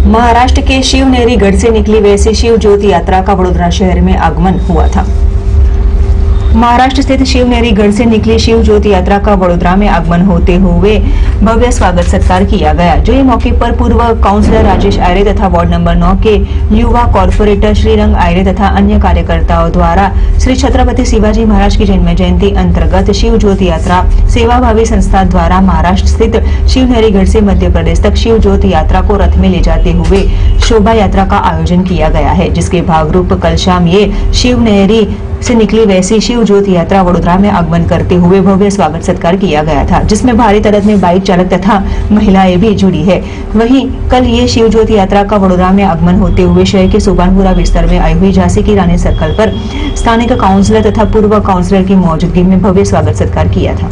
महाराष्ट्र के शिवनेरीगढ़ से निकली वैसी शिव ज्योति यात्रा का वडोदरा शहर में आगमन हुआ था। महाराष्ट्र स्थित शिवनेरीगढ़ से निकली शिव ज्योति यात्रा का वडोदरा में आगमन होते हुए भव्य स्वागत सत्कार किया गया। जो ये मौके पर पूर्व काउंसलर राजेश आयरे तथा वार्ड नंबर 9 के युवा कॉर्पोरेटर श्रीरंग आयरे तथा अन्य कार्यकर्ताओं द्वारा श्री छत्रपति शिवाजी महाराज की जन्म जयंती अंतर्गत शिव ज्योति यात्रा सेवाभावी संस्था द्वारा महाराष्ट्र स्थित शिवनेरीगढ़ से मध्य प्रदेश तक शिव ज्योति यात्रा को रथ में ले जाते हुए शोभा यात्रा का आयोजन किया गया है, जिसके भागरूप कल शाम ये शिवनेरी से निकली वैसी शिव ज्योति यात्रा वडोदरा में आगमन करते हुए भव्य स्वागत सत्कार किया गया था, जिसमें भारी तादाद में बाइक चालक तथा महिलाएं भी जुड़ी है। वहीं कल ये शिव ज्योति यात्रा का वडोदरा में आगमन होते हुए शहर के सुबानपुरा विस्तार में आई हुई झांसी की रानी सर्कल पर स्थानीय काउंसलर तथा पूर्व काउंसलर की मौजूदगी में भव्य स्वागत सत्कार किया था।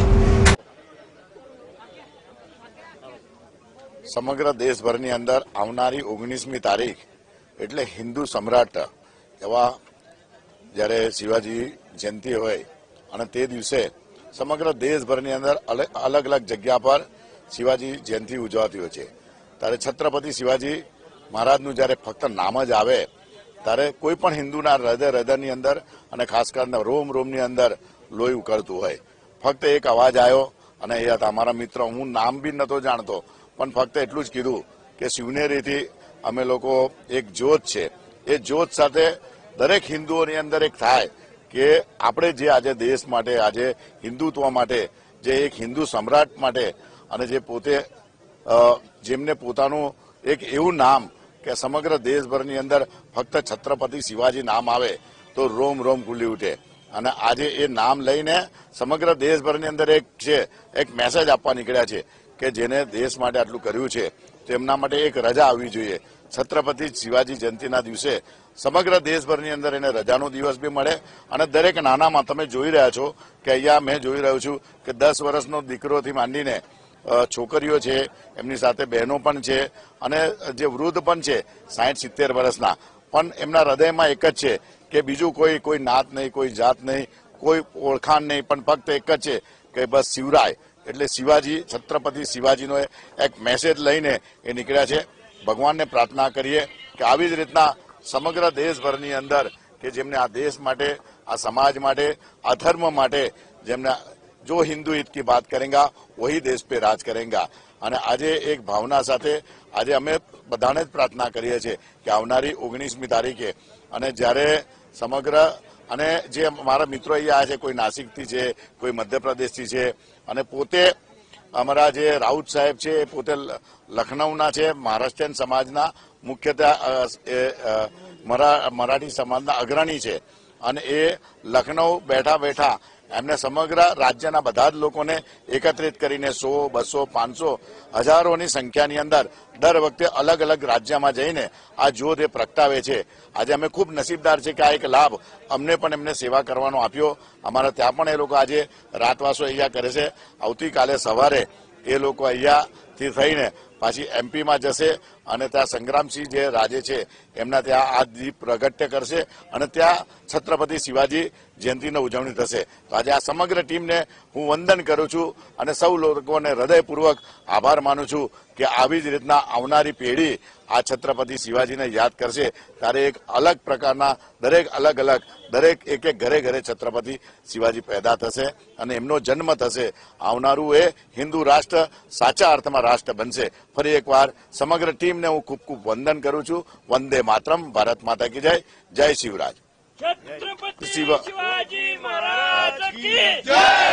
समग्र देशभરની અંદર આવનારી 19મી તારીખ એટલે હિન્દુ સમ્રાટ એવા જ્યારે શિવાજી જયંતિ હોય અને તે દિવસે સમગ્ર દેશભરની અંદર અલગ અલગ જગ્યા પર શિવાજી જયંતિ ઉજવાતી હોય છે। ત્યારે છત્રપતિ શિવાજી મહારાજનું જ્યારે ફક્ત નામ જ આવે ત્યારે કોઈ પણ હિન્દુના હૃદયની અંદર અને ખાસ કરીને રોમ રોમની અંદર લોહી ઉકળતું હોય। ફક્ત એક અવાજ આવ્યો અને એ હતા અમારા મિત્ર, હું નામ બી નતો જાણતો પણ ફક્ત એટલું જ કીધું કે શિવનેરીથી અમે લોકો એક જ્યોત છે, એ જ્યોત સાથે દરેક હિન્દુઓની અંદર એક થાય કે આપણે જે આજે દેશ માટે, આજે હિન્દુત્વ માટે, જે એક હિન્દુ સમ્રાટ માટે અને જે પોતે જેમને પોતાનું એક એવું નામ કે સમગ્ર દેશભરની અંદર ફક્ત છત્રપતિ શિવાજી નામ આવે તો રોમ રોમ ખુલી ઉઠે અને આજે એ નામ લઈને સમગ્ર દેશભરની અંદર એક મેસેજ આપવા નીકળ્યા છે કે જેને દેશ માટે આટલું કર્યું છે તેમના માટે એક રજા આવવી જોઈએ। છત્રપતિ શિવાજી જયંતિના દિવસે સમગ્ર દેશભરની અંદર એને રજાનો દિવસ બી મળે અને દરેક નાનામાં તમે જોઈ રહ્યા છો કે અહીંયા મેં જોઈ રહ્યો છું કે 10 વર્ષનો દીકરોથી માંડીને છોકરીઓ છે, એમની સાથે બહેનો પણ છે અને જે વૃદ્ધ પણ છે 60-70 વર્ષના, પણ એમના હૃદયમાં એક જ છે કે બીજું કોઈ નાત નહીં, કોઈ જાત નહીં, કોઈ ઓળખાણ નહીં, પણ ફક્ત એક જ છે કે બસ શિવરાય એટલે શિવાજી, છત્રપતિ શિવાજીનો એક મેસેજ લઈને એ નીકળ્યા છે। ભગવાનને પ્રાર્થના કરીએ કે આવી જ રીતના સમગ્ર દેશભરની અંદર કે જેમને આ દેશ માટે, આ સમાજ માટે, આ ધર્મ માટે જેમને જો હિન્દુ હિત की बात करेंगा वही देश पे राज करेंगा। અને આજે એક ભાવના સાથે આજે અમે બધાને જ પ્રાર્થના કરીએ છીએ કે આવનારી 19મી તારીખે અને જ્યારે સમગ્ર અને જે અમારા મિત્રો અહીંયા આવ્યા છે, કોઈ નાસિકથી છે, કોઈ મધ્યપ્રદેશથી છે અને પોતે અમારા જે રાઉત સાહેબ છે એ પોતે લખનૌના છે, મહારાષ્ટ્રીયન સમાજના મુખ્યત્વે મરાઠી સમાજના અગ્રણી છે અને એ લખનૌ બેઠા બેઠા એમને સમગ્ર રાજ્યના બધા જ લોકોને એકત્રિત કરીને 100, 200, 500 હજારોની સંખ્યાની અંદર દર વખતે અલગ અલગ રાજ્યમાં જઈને આ જ્યોત એ પ્રગટાવે છે। આજે અમે ખૂબ નસીબદાર છે કે આ એક લાભ અમને પણ એમને સેવા કરવાનો આપ્યો। અમારા ત્યાં પણ એ લોકો આજે રાતવાસો અહીંયા કરે છે। આવતીકાલે સવારે એ લોકો અહીંયાથી થઈને પાછી એમપીમાં જશે અને ત્યાં સંગ્રામસિંહ જે રાજે છે એમના ત્યાં આ દીપ પ્રગટ્ય કરશે અને ત્યાં છત્રપતિ શિવાજી જયંતિની ઉજવણી થશે। તો આજે આ સમગ્ર ટીમને હું વંદન કરું છું અને સૌ લોકોને હૃદયપૂર્વક આભાર માનું છું કે આવી જ રીતના આવનારી પેઢી આ છત્રપતિ શિવાજીને યાદ કરશે ત્યારે એક અલગ પ્રકારના દરેક એક ઘરે ઘરે છત્રપતિ શિવાજી પેદા થશે અને એમનો જન્મ થશે। આવનારું એ હિન્દુ રાષ્ટ્ર સાચા અર્થમાં રાષ્ટ્ર બનશે। ફરી એકવાર સમગ્ર ટીમને હું ખૂબ ખૂબ વંદન કરું છું। વંદે માતરમ, ભારત માતા કી જય, જય શિવરાજ। छत्रपति शिवाजी महाराज की जय।